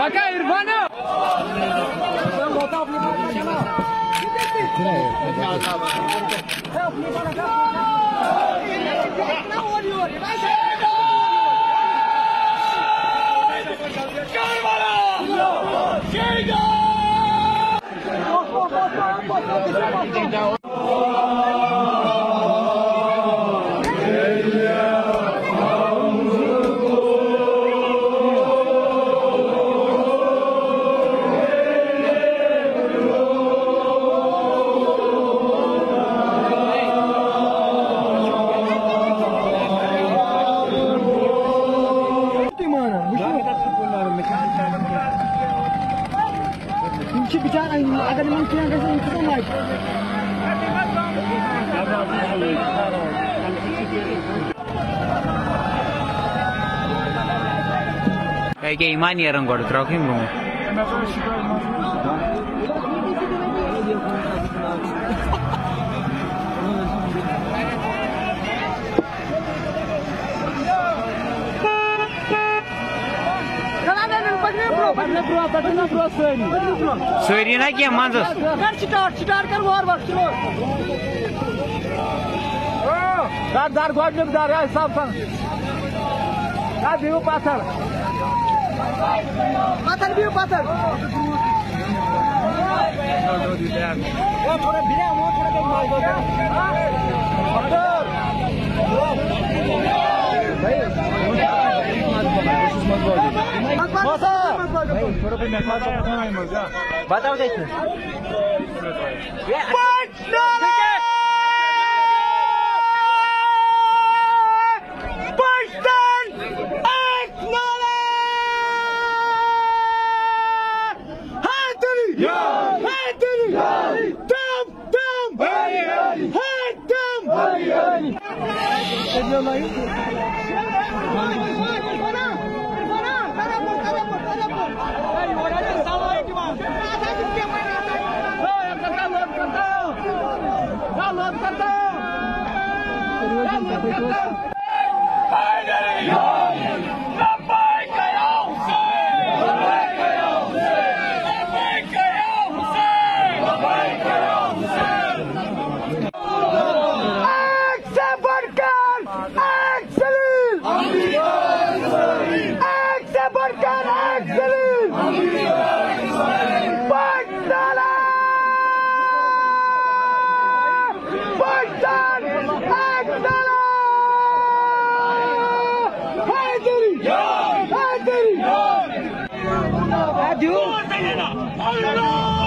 Baka İrfan'ı. Agar mungkin ada yang kita naik. Kayak iman ya orang gua terakhir belum. Sueri nak yang mana? Kan citar kan war waktu lo. Dar gua dar ya sampan. Dar biu pasar. Pasar biu pasar. Ya थोड़ा बिना हो थोड़ा देर मार दो। बताओ कैसे Adieu.